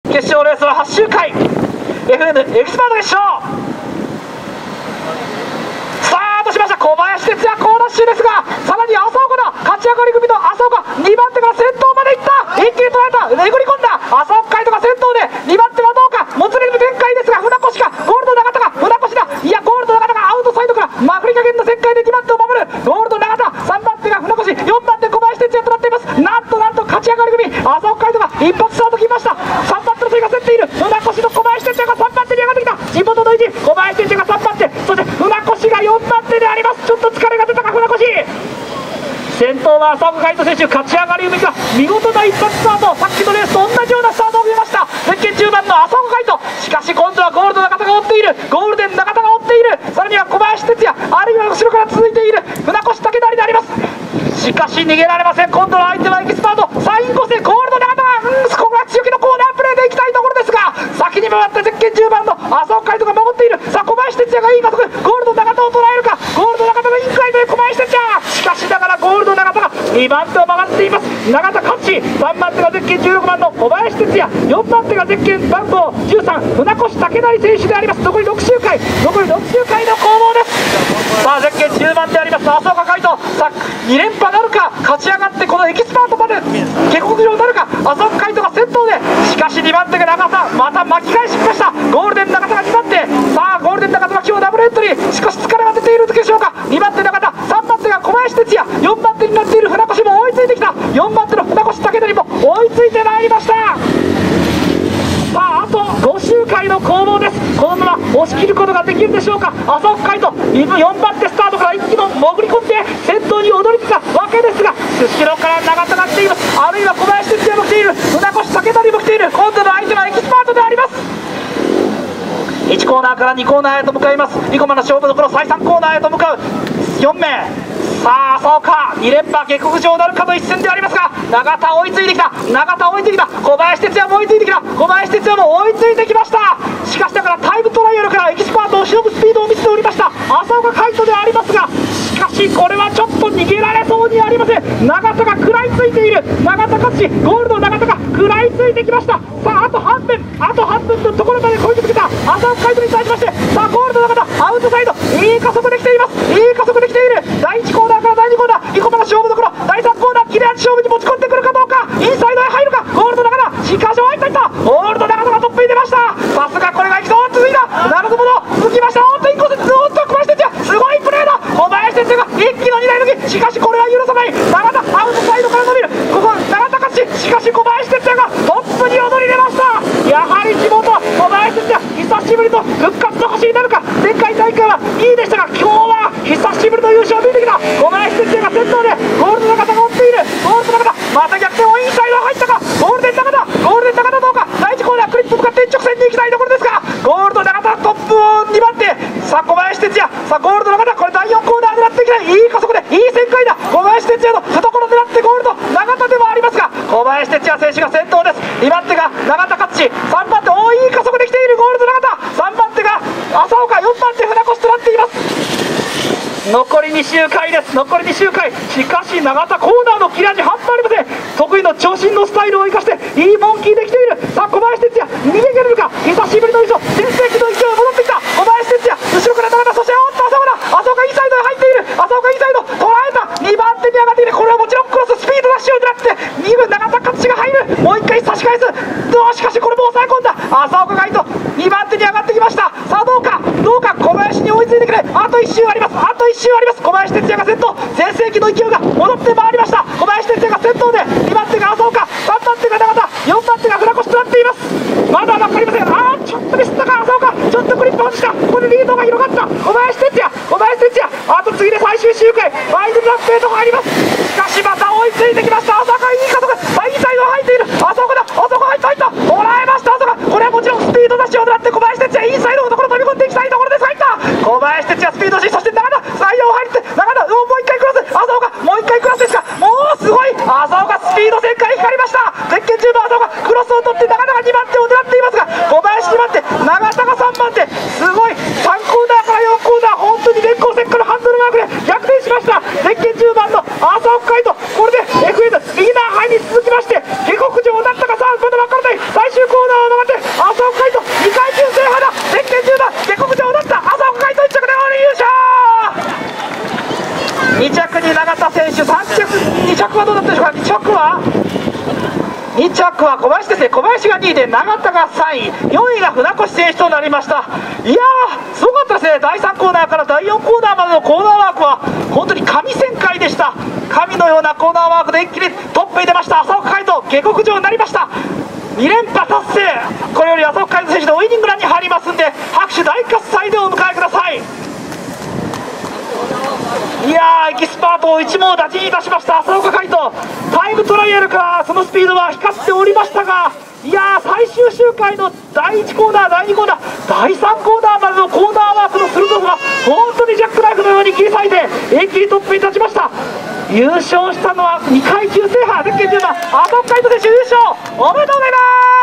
決勝レースは8周回 FN エキスパート決勝スタートしました。小林哲也好ダッシュですが、さらに浅岡だ。勝ち上がり組の浅岡、2番手から先頭までいった。一気に捉えた、えぐり込んだ。浅岡海斗が先頭で、2番手はどうか、もつれる展開ですが、船越か、ゴールド永田か、船越だ。いや、ゴールド永田がアウトサイドからまくり加減の旋回で2番手を守る。ゴールド永田、3番手が船越、4番手小林哲也となっています。なんと勝ち上がり組、浅岡海斗が一発スタート切りました。3番手の追が競っている。船越の小林哲也が3番手に上がってきた。地元の意地、小林哲也が3番手、そして船越が4番手であります。ちょっと疲れが出たか、船越。先頭は浅岡海斗選手、勝ち上がり組が見事な一発スタート。さっきのレースと同じようなスタートを見ました。ゼッケン10番の浅岡海斗、しかし今度はゴールド中田が追っている。ゴールデン中田が追っている。さらには小林哲也、あるいは後ろから続いている船越武成であります。しかし逃げられません。今度は相手はエキスパート、サイン5世ゴールド中田が、ここは強気のコーナープレーでいきたいところですが、先に回ったゼッケン10番の浅岡海斗が守っている。さあ小林哲也がいい加速、ゴールド中田を捉えるか。ゴールド中田のインクライドで小林哲也、しかしながらゴールド中田が2番手を曲がっています。永田勝ち、3番手がゼッケン16番の小林哲也、4番手がゼッケン番号13船越武成選手であります。残り6周回の攻防です。さあゼッケン10番であります浅岡海斗、さあ2連覇なるか、勝ち上がってこのエキスパートまで下克上なるか。浅岡海斗が先頭で、しかし2番手が永田、また巻き返しました。ゴールデン永田が2番手、さあゴールデン永田は今日ダブルエントリー、しかし疲れが出ているでしょうか。2番手永田、3番手が小林哲也、4番手になっている船越も追いついてきた。4番手の船越武成も追いついてまいりました。さああと5周回の攻防です。このまま押し切ることができるでしょうか。浅岡海斗、4番手スタートから一気に潜り込んで先頭に躍り出たわけですが、後ろから永田が来ています。あるいは小林哲也も来ている。船越武成も来ている。今度の相手はエキスパートであります。1コーナーから2コーナーへと向かいます。生駒の勝負どころ、最3コーナーへと向かう4名。さあ浅岡2連覇下克上なるかの一戦でありますが、永田追いついてきた。小林哲也も追いついてきた。小林哲也も追いついてきました。しかしながらタイムトライアルからエキスパートをしのぐスピードを見せておりました浅岡海斗でありますが、しかしこれはちょっと逃げられそうにありません。永田が食らいついている。永田勝ち、ゴールド永田が食らいついてきました。さああと半分のところまで越えてきた浅岡海斗に対しまして、さあゴールド永田アウトサイド、いい加速できています。第1コーナーから第2コーナー、生駒の勝負どころ、第3コーナー切れ味勝負に持ち込んでくるかどうか。インサイドへ入るか。ゴールド永田、しかし入った。ゴールド永田がトップに出ました。さすがこれがいきそう。続いた長友の続きました。インコース、ずっと小林哲也、すごいプレーだ。小林哲也が一気の2台抜き、しかしこれは許さない。永田アウトサイドから伸びる。ここ永田勝ち、しかし小林哲也がトップに躍り出ました。やはり地元小林哲也、久しぶりの復活の走りになるか。前回大会は2位でしたが、今日は久しぶりの優勝を見てきた。小林哲也が先頭でゴールド中田が追っている。ゴールド中田また逆転をインサイド入ったか。ゴールデン中田どうか。第1コーナークリップ向かって一直線に行きたいところですが、ゴールド中田トップを2番手。さあ小林哲也、さあゴールド中田、これ第4コーナー狙っていきたい。いい加速でいい旋回だ。小林哲也の懐狙ってゴールド中田ではありますが、小林哲也選手が先頭です。2番手が永田勝ち、3番手いい加速できているゴールド中田、3番手が浅岡、4番手船越となっています。残り2周回です。しかし永田コーナーの切れ味半端ありません。得意の長身のスタイルを生かしていいモンキーできている。さあ小林哲也逃げ切れるか。久しぶりの優勝、全盛期の勢い戻ってきた小林哲也、後ろから永田、そして浅岡インサイドへ入っている。浅岡インサイド捉えた。2番手に上がっている。これはもちろんクロススピードダッシュを狙って2分永田勝ちが入る。もう一回差し返す。しかしこれも抑え込んだ。浅岡海斗2番手に上がってきました。さあどうか小林に追いついてくれ。あと1周あります。小林哲也が先頭、全盛期の勢いが戻ってまいりました。小林哲也が先頭で、2番手が浅岡、3番手が永田、4番手が船越となっています。まだ分かりません。ちょっとミスったか。浅岡ちょっとクリップ外した。ここでリードが広がった。小林哲也、あと次で最終周回ファイナルラップへと入ります。しかしまた追いついてきました。浅岡いい加速、インサイドが入っている。浅岡入った捉えました。浅岡、これはもちろんスピードダッシュを狙って小林哲也インサイドのところ飛び込んでいきたいところです。入った小林哲也スピードし、そして永田サイドを入って永田もう一回クロス。浅岡もう一回クロスですか。もうすごい。浅岡スピード旋回光りました。ゼッケン10番浅岡クロスを取って永田が2番手を狙っていますが、小林2番手、永田が3番手、すごい。3コーナーから4コーナー、本当に電光石火のハンドルマークで逆転しました。ゼッケン10番の浅岡海斗、これで FN ビギナーハイに続きまして下克上になったか。さあまだ分からない。最終コーナーを曲がっ 2着に永田選手、2着はどうだったでしょうか。2着は小林ですね。小林が2位で永田が3位、4位が船越選手となりました。いやー、すごかったですね。第3コーナーから第4コーナーまでのコーナーワークは本当に神旋回でした。神のようなコーナーワークで一気にトップに出ました浅岡海斗、下克上になりました。2連覇達成。これより浅岡海斗選手のウイニングランに入りますんで、拍手大喝采でお迎えください。いやー、エキスパートを一網打尽いたしました浅岡海斗。タイムトライアルからそのスピードは光っておりましたが、いやー、最終周回の第1コーナー、第2コーナー、第3コーナーまでのコーナーワークの鋭さが本当にジャックナイフのように切り裂いて一気にトップに立ちました。優勝したのは2階級制覇ゼッケン17浅岡海斗選手優勝、おめでとうございます。